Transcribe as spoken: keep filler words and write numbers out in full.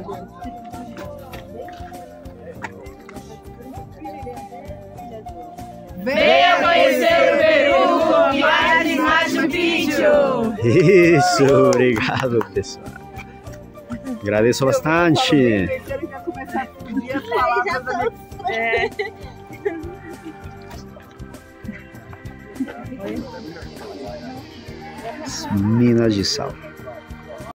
Venha conhecer o Peru com Viagens Machu Picchu! Isso, obrigado, pessoal. Agradeço bastante. Minas de Sal.